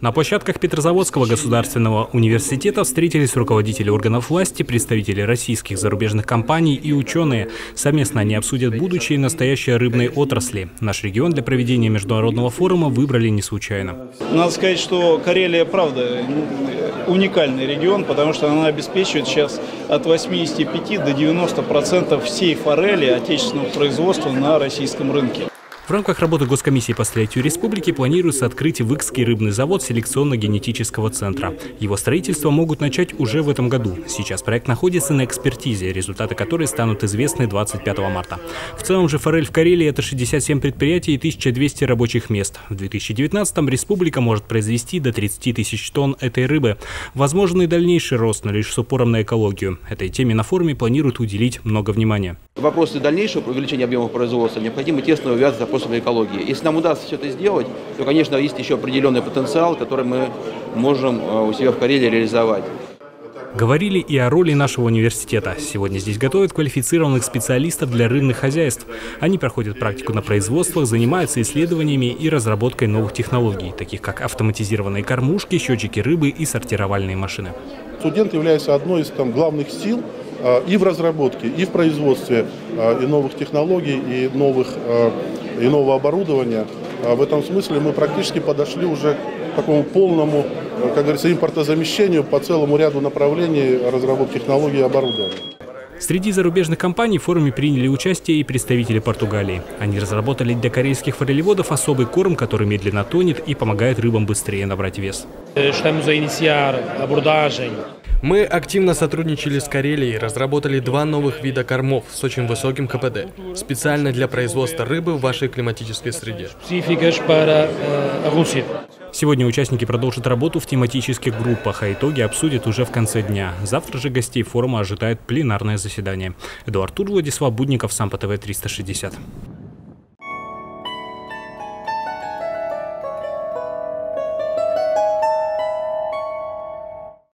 На площадках Петрозаводского государственного университета встретились руководители органов власти, представители российских зарубежных компаний и ученые. Совместно они обсудят будущее и настоящее рыбной отрасли. Наш регион для проведения международного форума выбрали не случайно. Надо сказать, что Карелия, правда, уникальный регион, потому что она обеспечивает сейчас от 85 до 90% всей форели отечественного производства на российском рынке. В рамках работы Госкомиссии по строительству республики планируется открыть Выкский рыбный завод селекционно-генетического центра. Его строительство могут начать уже в этом году. Сейчас проект находится на экспертизе, результаты которой станут известны 25 марта. В целом же форель в Карелии – это 67 предприятий и 1200 рабочих мест. В 2019-м республика может произвести до 30 тысяч тонн этой рыбы. Возможен и дальнейший рост, но лишь с упором на экологию. Этой теме на форуме планируют уделить много внимания. Вопросы дальнейшего увеличения объемов производства необходимо тесно увязать с вопросами экологии. Если нам удастся все это сделать, то, конечно, есть еще определенный потенциал, который мы можем у себя в Карелии реализовать. Говорили и о роли нашего университета. Сегодня здесь готовят квалифицированных специалистов для рыбных хозяйств. Они проходят практику на производствах, занимаются исследованиями и разработкой новых технологий, таких как автоматизированные кормушки, счетчики рыбы и сортировальные машины. Студент является одной из главных сил и в разработке, и в производстве и новых технологий, и нового оборудования. В этом смысле мы практически подошли уже к такому полному, как говорится, импортозамещению по целому ряду направлений разработки технологий и оборудования. Среди зарубежных компаний в форуме приняли участие и представители Португалии. Они разработали для карельских форелеводов особый корм, который медленно тонет и помогает рыбам быстрее набрать вес. Мы активно сотрудничали с Карелией, разработали 2 новых вида кормов с очень высоким КПД, специально для производства рыбы в вашей климатической среде. Сегодня участники продолжат работу в тематических группах, а итоги обсудят уже в конце дня. Завтра же гостей форума ожидает пленарное заседание. Эдуард Тур, Владислав Будников, Сампо ТВ 360.